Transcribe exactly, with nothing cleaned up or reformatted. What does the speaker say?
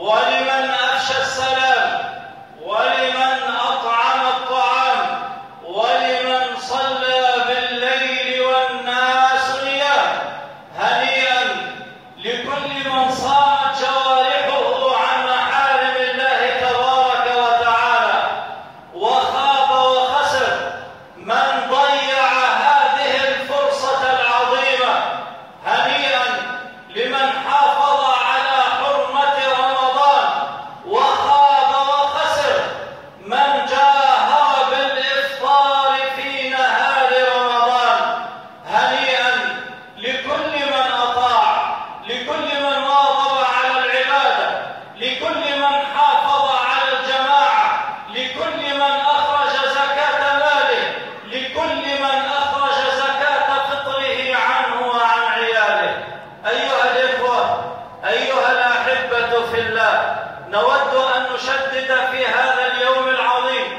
ولمن أفشى السلام، ولمن أطعم الطعام، ولمن صلى بالليل والناس نيام. هنيئا لكل من صامت جوارحه عن محارم الله تبارك وتعالى، وخاب وخسر من ضيع هذه الفرصة العظيمة. هنيئا لمن حافظ على حرمة رمضان، وخاب وخسر من جاهر بالإفطار في نهار رمضان. هنيئا لكل من أطاع، لكل من واظب على العبادة، لكل من حافظ على الجماعة، لكل من أخرج زكاة ماله، لكل من أخرج زكاة فطره عنه وعن عياله. أيها الإخوة، أيها الأحبة في الله، نود أن نشدد في هذا اليوم العظيم